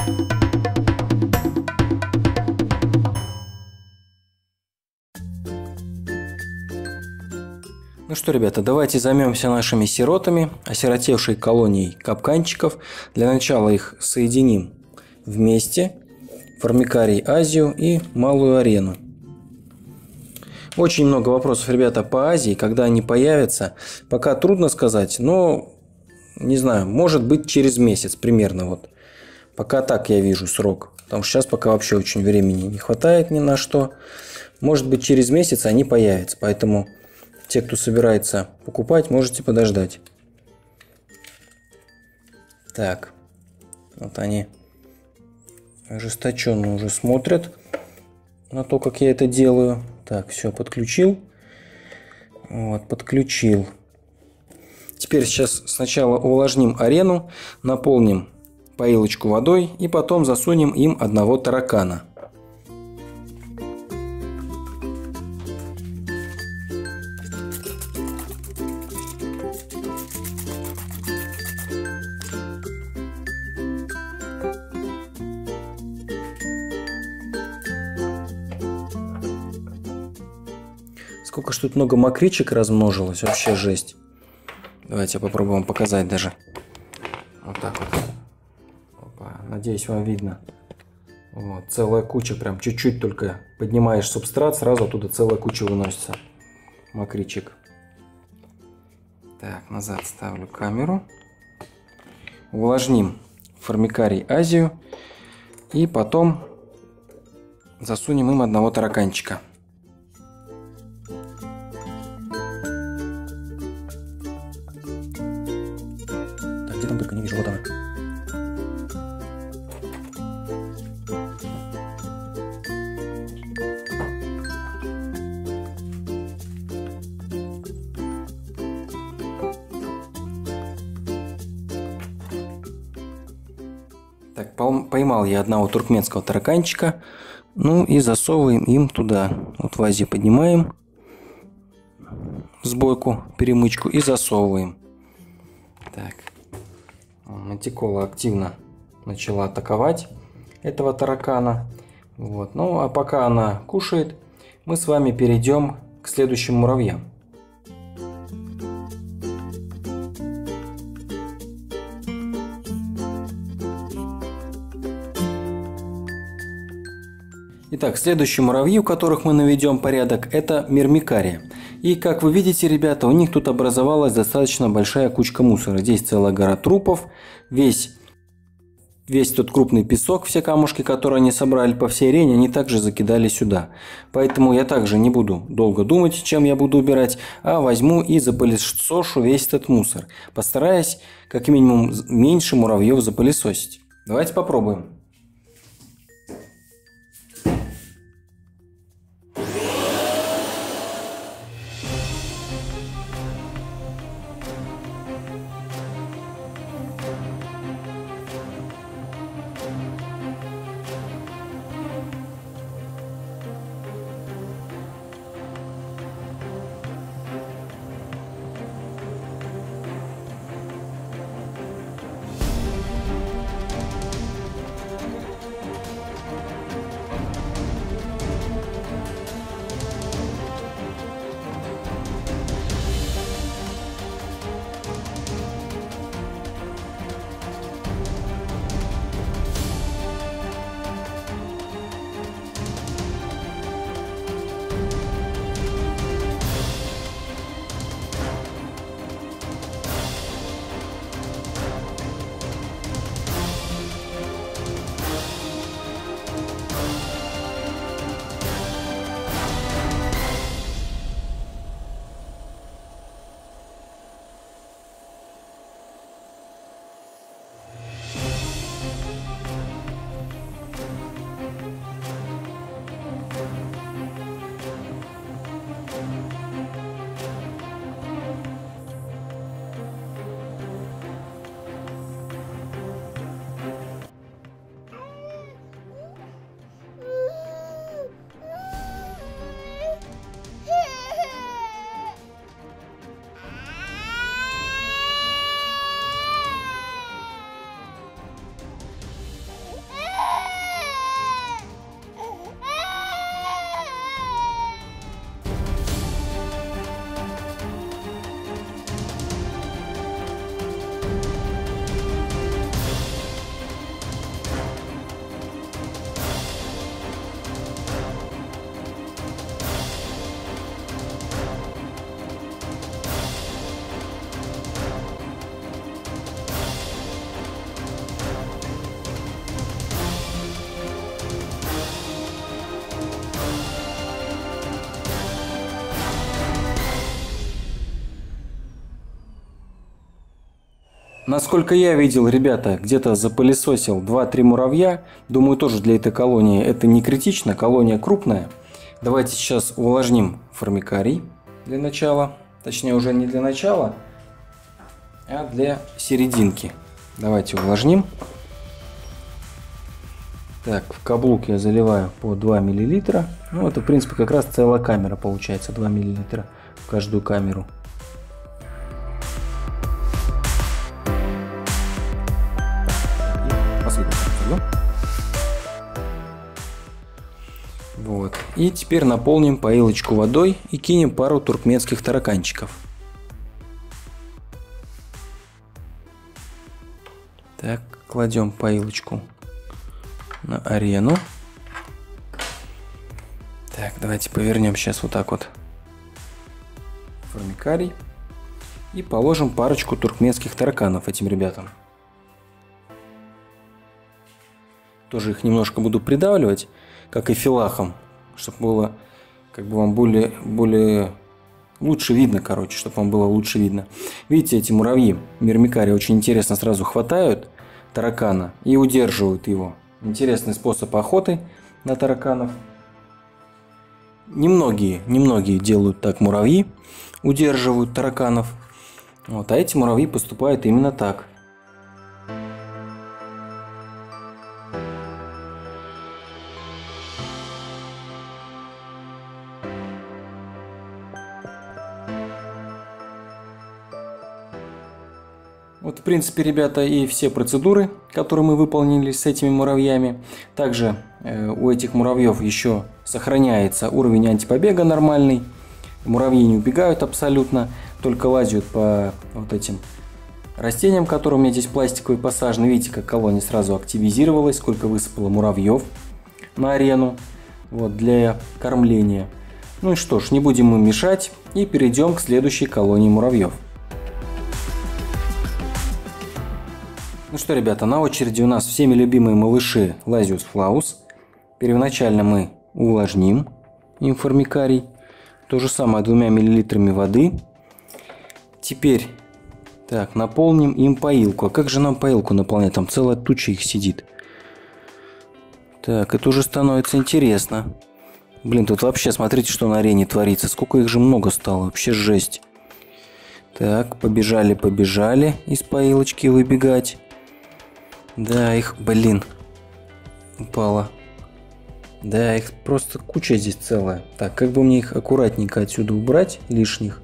Ну что, ребята, давайте займемся нашими сиротами, осиротевшей колонией капканчиков. Для начала их соединим вместе. Формикарий Азию и Малую Арену. Очень много вопросов, ребята, по Азии, когда они появятся. Пока трудно сказать, но, не знаю, может быть через месяц примерно. Вот. Пока так я вижу срок. Потому что сейчас пока вообще очень времени не хватает ни на что. Может быть через месяц они появятся, поэтому... Те, кто собирается покупать, можете подождать. Так, вот они ожесточенно уже смотрят на то, как я это делаю. Так, все, подключил. Вот, подключил. Теперь сейчас сначала увлажним арену, наполним поилочку водой и потом засунем им одного таракана. Сколько ж тут много мокричек размножилось, вообще жесть. Давайте попробуем показать даже. Вот так вот. Опа. Надеюсь, вам видно. Вот, целая куча, прям чуть-чуть только поднимаешь субстрат, сразу оттуда целая куча выносится мокричек. Так, назад ставлю камеру. Увлажним формикарий Азию. И потом засунем им одного тараканчика. Где там только не вижу, вот она. Так, поймал я одного туркменского тараканчика. Ну и засовываем им туда. Вот в вазе поднимаем сбойку, перемычку и засовываем. Так. Мантикола активно начала атаковать этого таракана. Вот. Ну а пока она кушает, мы с вами перейдем к следующим муравьям. Итак, следующие муравьи, у которых мы наведем порядок, это мирмикария. И как вы видите, ребята, у них тут образовалась достаточно большая кучка мусора. Здесь целая гора трупов, весь тот крупный песок, все камушки, которые они собрали по всей арене, они также закидали сюда. Поэтому я также не буду долго думать, чем я буду убирать, а возьму и запылесошу весь этот мусор. Постараюсь как минимум меньше муравьев запылесосить. Давайте попробуем. Насколько я видел, ребята, где-то запылесосил 2-3 муравья. Думаю, тоже для этой колонии это не критично, колония крупная. Давайте сейчас увлажним формикарий для начала. Точнее, уже не для начала, а для серединки. Давайте увлажним. Так, в каблук я заливаю по 2 мл. Ну, это, в принципе, как раз целая камера получается. 2 мл в каждую камеру. Вот. И теперь наполним поилочку водой и кинем пару туркменских тараканчиков. Так, кладем поилочку на арену. Так, давайте повернем сейчас вот так вот формикарий и положим парочку туркменских тараканов этим ребятам. Тоже их немножко буду придавливать, как и филахом, чтобы было как бы вам более лучше видно, короче, чтобы вам было лучше видно. Видите, эти муравьи мирмикария очень интересно сразу хватают таракана и удерживают его. Интересный способ охоты на тараканов. Немногие делают так муравьи, удерживают тараканов. Вот, а эти муравьи поступают именно так. Вот, в принципе, ребята, и все процедуры, которые мы выполнили с этими муравьями. Также у этих муравьев еще сохраняется уровень антипобега нормальный. Муравьи не убегают абсолютно, только лазят по вот этим растениям, которые у меня здесь пластиковые посажены. Видите, как колония сразу активизировалась, сколько высыпало муравьев на арену вот, для кормления. Ну и что ж, не будем им мешать и перейдем к следующей колонии муравьев. Ну что, ребята, на очереди у нас всеми любимые малыши Lasius flaus. Первоначально мы увлажним им формикарий. То же самое 2 мл воды. Теперь так, наполним им поилку. А как же нам поилку наполнять? Там целая туча их сидит. Так, это уже становится интересно. Блин, тут вообще смотрите, что на арене творится. Сколько их же много стало. Вообще жесть. Так, побежали из поилочки выбегать. Да, их, блин, упало. Да, их просто куча здесь целая. Так, как бы мне их аккуратненько отсюда убрать, лишних.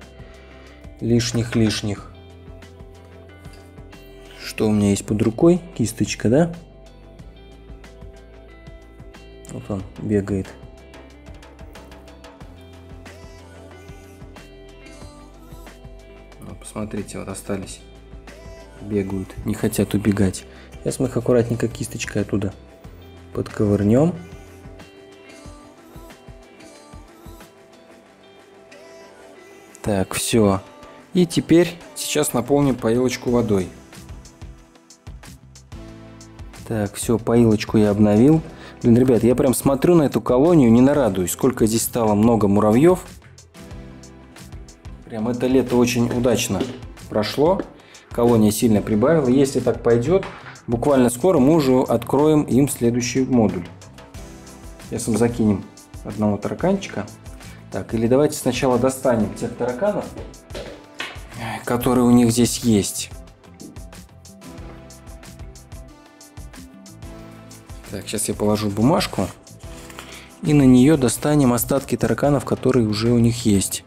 Что у меня есть под рукой? Кисточка, да? Вот он бегает. Ну, посмотрите, вот остались. Бегают, не хотят убегать. Сейчас мы их аккуратненько кисточкой оттуда подковырнем. Так, все. И теперь сейчас наполним поилочку водой. Так, все, поилочку я обновил. Блин, ребят, я прям смотрю на эту колонию, не нарадуюсь, сколько здесь стало много муравьев. Прям это лето очень удачно прошло. Колония сильно прибавила. Если так пойдет, буквально скоро мы уже откроем им следующий модуль. Сейчас им закинем одного тараканчика. Так, или давайте сначала достанем тех тараканов, которые у них здесь есть. Так, сейчас я положу бумажку. И на нее достанем остатки тараканов, которые уже у них есть.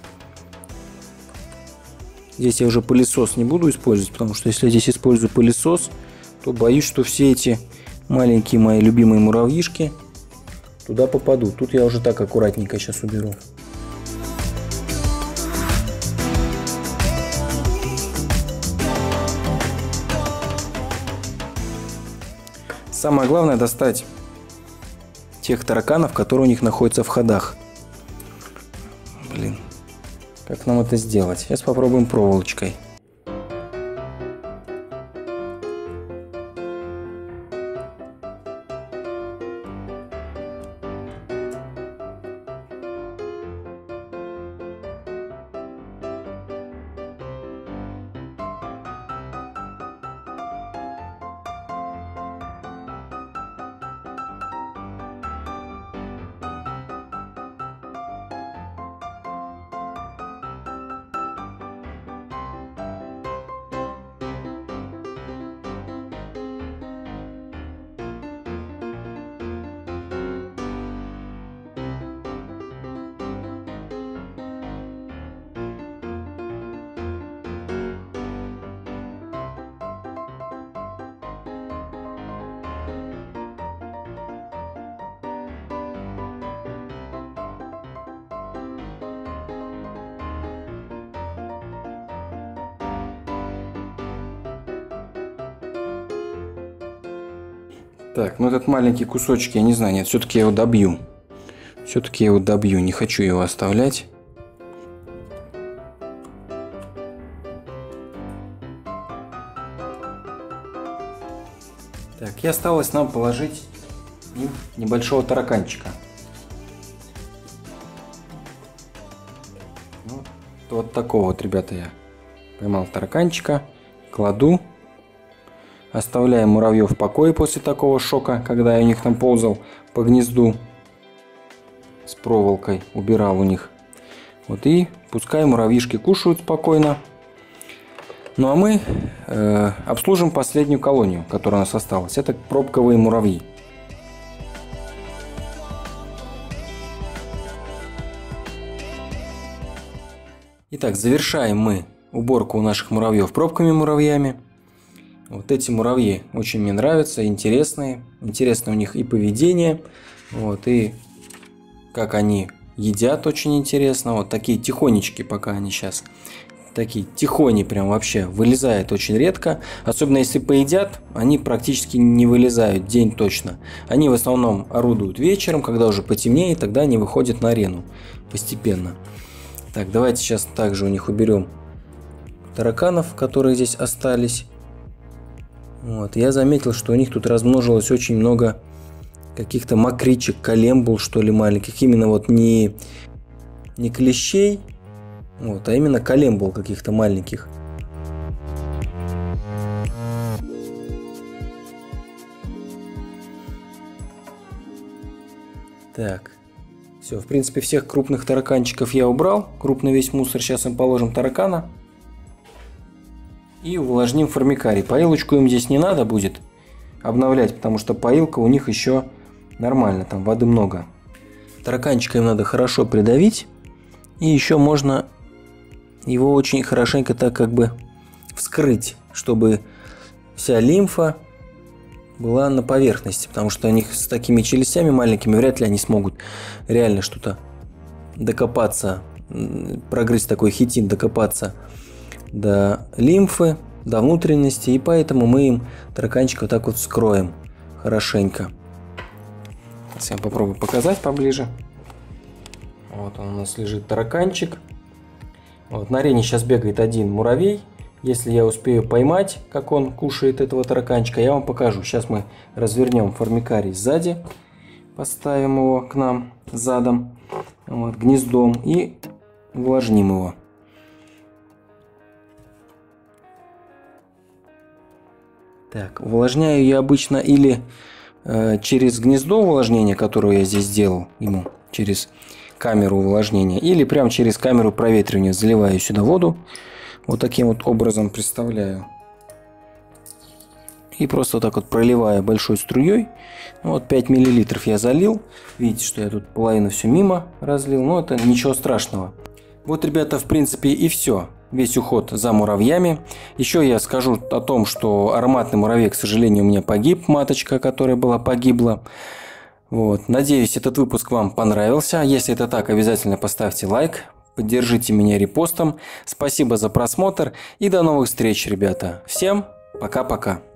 Здесь я уже пылесос не буду использовать, потому что если я здесь использую пылесос, то боюсь, что все эти маленькие мои любимые муравьишки туда попадут. Тут я уже так аккуратненько сейчас уберу. Самое главное достать тех тараканов, которые у них находятся в ходах. Блин, как нам это сделать? Сейчас попробуем проволочкой. Так, ну этот маленький кусочек, я не знаю, нет, все-таки я его добью. Все-таки я его добью, не хочу его оставлять. Так, и осталось нам положить небольшого тараканчика. Вот такого вот, ребята, я поймал тараканчика, кладу. Оставляем муравьев в покое после такого шока, когда я у них там ползал по гнезду с проволокой, убирал у них. Вот и пускай муравьишки кушают спокойно. Ну а мы обслужим последнюю колонию, которая у нас осталась. Это пробковые муравьи. Итак, завершаем мы уборку наших муравьев пробковыми муравьями. Вот эти муравьи очень мне нравятся, интересные. Интересно у них и поведение, вот, и как они едят, очень интересно. Вот такие тихонечки, пока они сейчас. Такие тихони прям вообще вылезают очень редко. Особенно если поедят, они практически не вылезают день точно. Они в основном орудуют вечером, когда уже потемнеет, тогда они выходят на арену постепенно. Так, давайте сейчас также у них уберем тараканов, которые здесь остались. Вот, я заметил, что у них тут размножилось очень много каких-то мокричек, колембул, что ли, маленьких. Именно вот не клещей, вот, а именно колембул каких-то маленьких. Так, все, в принципе, всех крупных тараканчиков я убрал. Крупный весь мусор. Сейчас им положим таракана. И увлажним формикарий. Поилочку им здесь не надо будет обновлять, потому что поилка у них еще нормально, там воды много. Тараканчика им надо хорошо придавить. И еще можно его очень хорошенько так как бы вскрыть, чтобы вся лимфа была на поверхности, потому что у них с такими челюстями маленькими вряд ли они смогут реально что-то докопаться, прогрызть такой хитин, докопаться до лимфы, до внутренности, и поэтому мы им тараканчика вот так вот вскроем хорошенько. Сейчас я попробую показать поближе. Вот он у нас лежит, тараканчик. Вот, на арене сейчас бегает один муравей. Если я успею поймать, как он кушает этого тараканчика, я вам покажу. Сейчас мы развернем формикарий сзади, поставим его к нам задом, вот, гнездом, и увлажним его. Так, увлажняю я обычно или через гнездо увлажнения, которое я здесь сделал ему, через камеру увлажнения, или прям через камеру проветривания. Заливаю сюда воду, вот таким вот образом представляю. И просто вот так вот проливаю большой струей. Вот 5 мл я залил. Видите, что я тут половину все мимо разлил, но это ничего страшного. Вот, ребята, в принципе и все. Весь уход за муравьями. Еще я скажу о том, что ароматный муравей, к сожалению, у меня погиб. Маточка, которая была, погибла. Вот. Надеюсь, этот выпуск вам понравился. Если это так, обязательно поставьте лайк. Поддержите меня репостом. Спасибо за просмотр. И до новых встреч, ребята. Всем пока-пока.